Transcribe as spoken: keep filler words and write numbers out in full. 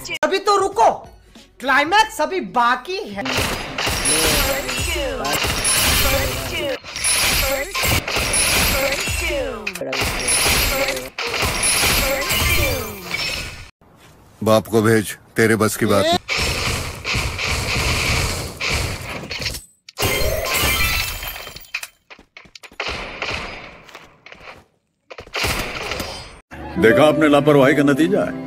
अभी तो रुको, क्लाइमैक्स अभी बाकी है। बाप को भेज, तेरे बस की बात नहीं। देखा आपने लापरवाही का नतीजा है।